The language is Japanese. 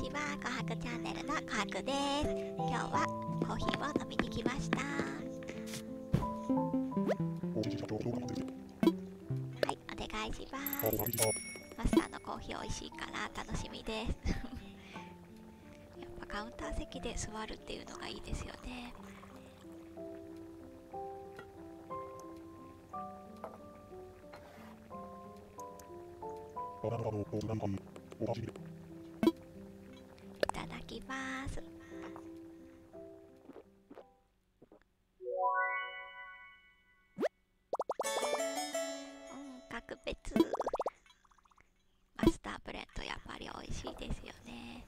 ちは、琥珀チャンネルの琥珀です。今日はコーヒーを飲みに来ました。はい、お願いします。マスターのコーヒー美味しいから楽しみです。やっぱカウンター席で座るっていうのがいいですよね。いただきます。格別。マスターブレンドやっぱり美味しいですよね。